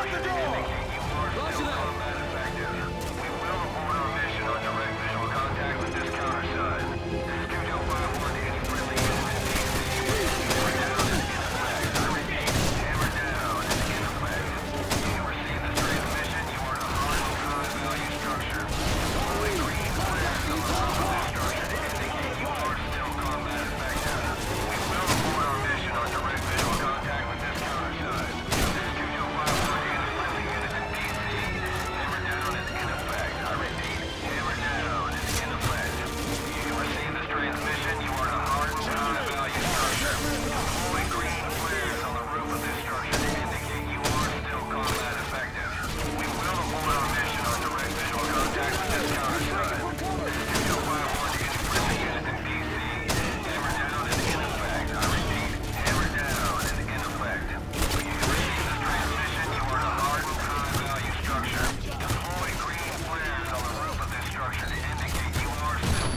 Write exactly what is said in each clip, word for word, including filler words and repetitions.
Shut the door! Roger that! We will report our mission on direct visual contact with this counterside. Studio five one is friendly unit in D C. Hammer down and in effect. I repeat, hammer down and in effect. You receive this transmission, you are in a hostile high-value structure. Only green flares on the roof of this structure to indicate you are still combat effective. We will report our mission on direct visual contact with this counterside. Studio five one is friendly unit in D C. Hammer down and in effect. I repeat, hammer down and in effect. You receive this transmission, you are in a hardened high-value structure. Deploy green flares on the roof of this structure to indicate you are still combat effective. We will report our mission on direct visual contact with this counterside. Studio five one is friendly unit in D C. Hammer down and in effect. I repeat, hammer down and in effect. You receive this transmission, you are in a hardened high-value structure. Deploy green flares on the roof of this structure to indicate you are still...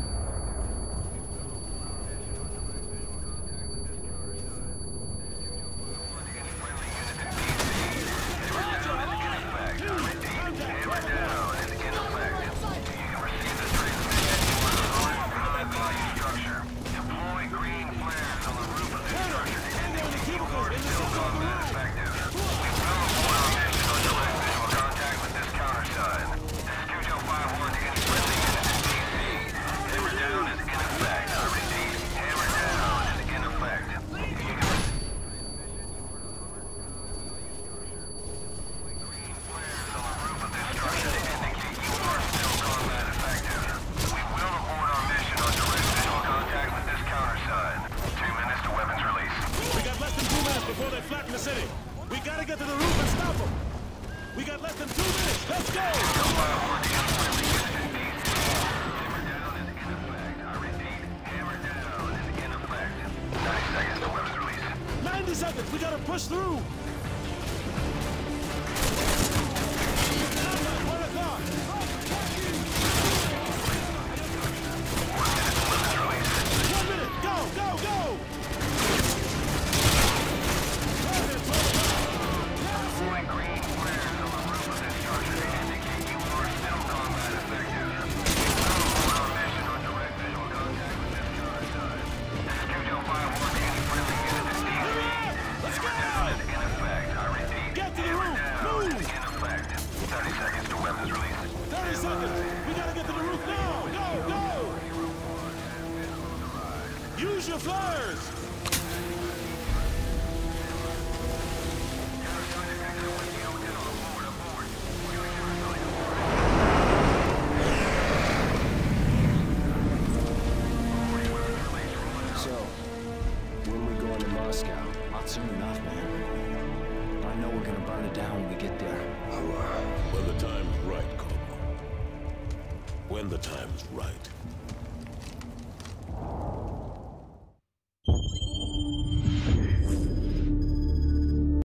Before they flatten the city. We gotta get to the roof and stop them. We got less than two minutes. Let's go! Hammer down and in effect. I repeat, hammer down and in effect. ninety seconds to weapons release. ninety seconds. We gotta push through. One o'clock. One minute to weapons release. One minute. Go, go, go! Deploy green flares on the roof of this structure to indicate you are still combat effective. We will report our mission on direct visual contact with this counterside. Studio five one is friendly unit in D C. Hammer down and in effect. I repeat, Get to the hammer roof. down Move. and in effect. thirty seconds to weapons release. thirty seconds. We gotta get to the roof now. Go, go! Use your flares. Soon enough, man. I know we're gonna burn it down when we get there. When the time's right, Corporal. When the time's right.